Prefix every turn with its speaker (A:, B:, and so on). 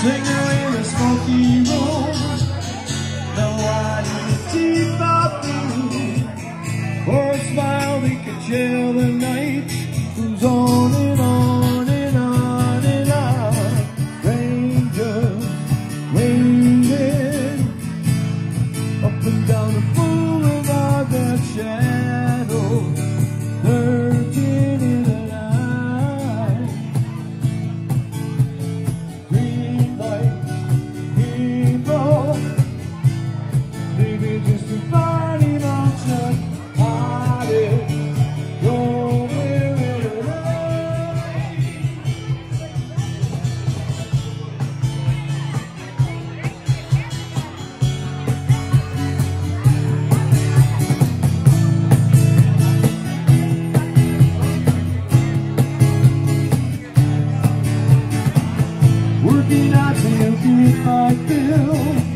A: Linger in the smoky room. No, I need a teapot through. For a smile that can chill the night. Goes on and on and on and on. Strangers waiting up and down the boulevard, their shadows lurking in the night. Green lights, people, maybe just a body mountain hearted. Working out to get my bill.